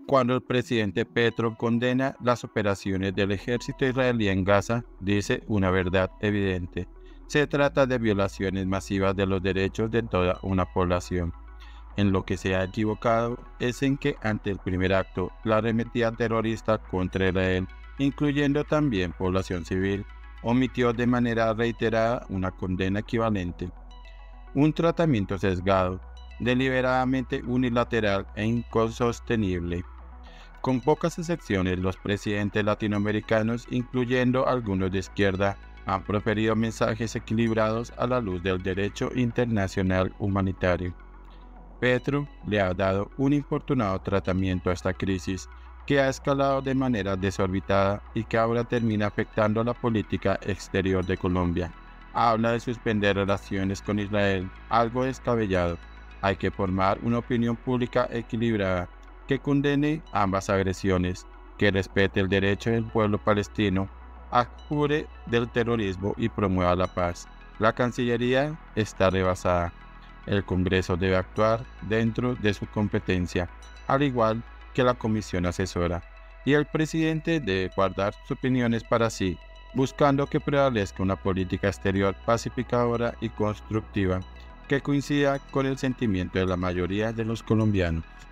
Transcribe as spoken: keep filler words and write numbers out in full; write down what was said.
Cuando el presidente Petro condena las operaciones del ejército israelí en Gaza, dice una verdad evidente. Se trata de violaciones masivas de los derechos de toda una población. En lo que se ha equivocado es en que ante el primer acto, la arremetida terrorista contra Israel, incluyendo también población civil, omitió de manera reiterada una condena equivalente. Un tratamiento sesgado, deliberadamente unilateral e insostenible. Con pocas excepciones, los presidentes latinoamericanos, incluyendo algunos de izquierda, han proferido mensajes equilibrados a la luz del derecho internacional humanitario. Petro le ha dado un infortunado tratamiento a esta crisis, que ha escalado de manera desorbitada y que ahora termina afectando la política exterior de Colombia. Habla de suspender relaciones con Israel, algo descabellado. Hay que formar una opinión pública equilibrada, que condene ambas agresiones, que respete el derecho del pueblo palestino, abjure del terrorismo y promueva la paz. La Cancillería está rebasada. El Congreso debe actuar dentro de su competencia, al igual que la Comisión Asesora, y el presidente debe guardar sus opiniones para sí, buscando que prevalezca una política exterior pacificadora y constructiva, que coincida con el sentimiento de la mayoría de los colombianos.